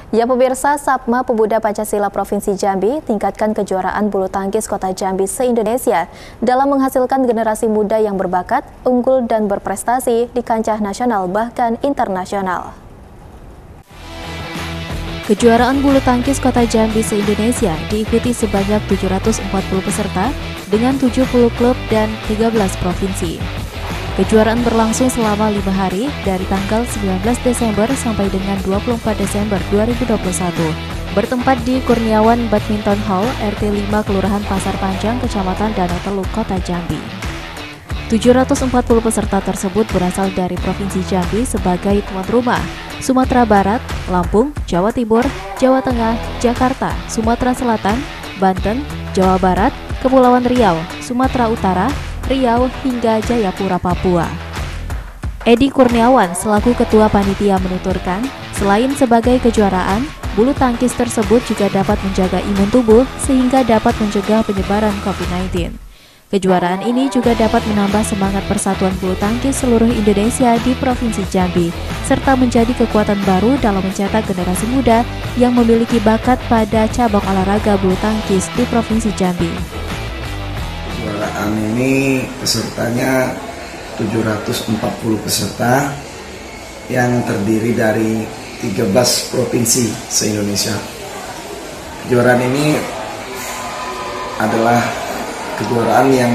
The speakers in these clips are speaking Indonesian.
Ya pemirsa, Sapma Pemuda Pancasila Provinsi Jambi tingkatkan kejuaraan bulu tangkis Kota Jambi se-Indonesia dalam menghasilkan generasi muda yang berbakat, unggul dan berprestasi di kancah nasional bahkan internasional. Kejuaraan bulu tangkis Kota Jambi se-Indonesia diikuti sebanyak 740 peserta dengan 70 klub dan 13 provinsi. Kejuaraan berlangsung selama 5 hari dari tanggal 19 Desember sampai dengan 24 Desember 2021, bertempat di Kurniawan Badminton Hall, RT 5 Kelurahan Pasar Panjang, Kecamatan Danau Teluk, Kota Jambi. 740 peserta tersebut berasal dari Provinsi Jambi sebagai tuan rumah, Sumatera Barat, Lampung, Jawa Timur, Jawa Tengah, Jakarta, Sumatera Selatan, Banten, Jawa Barat, Kepulauan Riau, Sumatera Utara, Riau hingga Jayapura, Papua. Edi Kurniawan selaku Ketua Panitia menuturkan, selain sebagai kejuaraan, bulu tangkis tersebut juga dapat menjaga imun tubuh sehingga dapat mencegah penyebaran COVID-19. Kejuaraan ini juga dapat menambah semangat persatuan bulu tangkis seluruh Indonesia di Provinsi Jambi, serta menjadi kekuatan baru dalam mencetak generasi muda yang memiliki bakat pada cabang olahraga bulu tangkis di Provinsi Jambi. Kejuaraan ini pesertanya 740 peserta yang terdiri dari 13 provinsi se-Indonesia. Kejuaraan ini adalah kejuaraan yang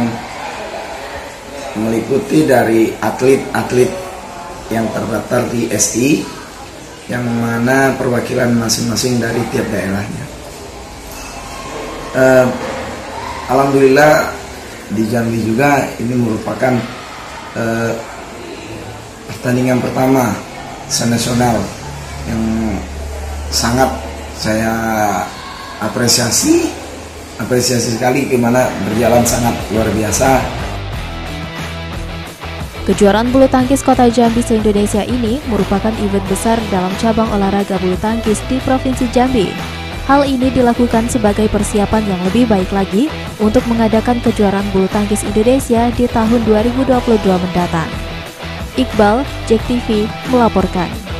meliputi dari atlet-atlet yang terdaftar di SI, yang mana perwakilan masing-masing dari tiap daerahnya. Alhamdulillah di Jambi juga ini merupakan pertandingan pertama se-nasional yang sangat saya apresiasi sekali, gimana berjalan sangat luar biasa. Kejuaraan bulu tangkis Kota Jambi se-Indonesia ini merupakan event besar dalam cabang olahraga bulu tangkis di Provinsi Jambi. Hal ini dilakukan sebagai persiapan yang lebih baik lagi untuk mengadakan kejuaraan bulu tangkis Indonesia di tahun 2022 mendatang. Iqbal, JEK TV, melaporkan.